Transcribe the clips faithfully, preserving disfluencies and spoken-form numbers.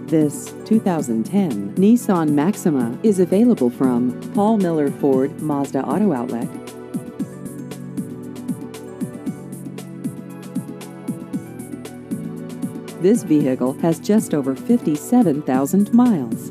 This two thousand ten Nissan Maxima is available from Paul Miller Ford Mazda Auto Outlet. This vehicle has just over fifty-seven thousand miles.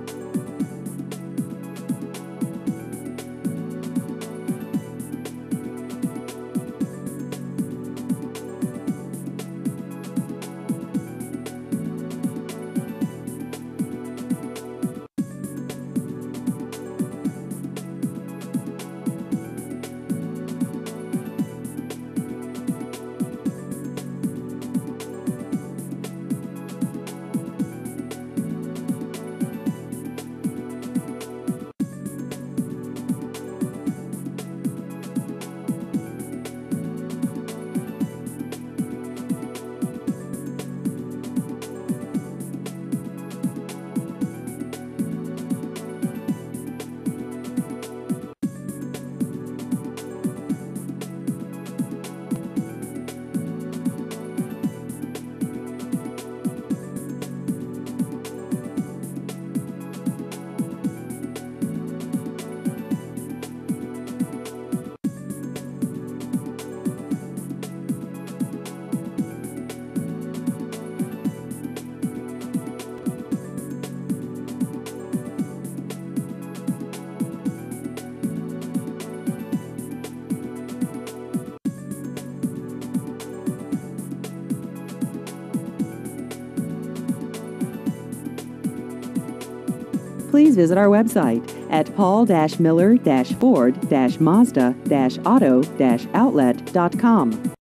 Please visit our website at paul miller ford mazda auto outlet dot com.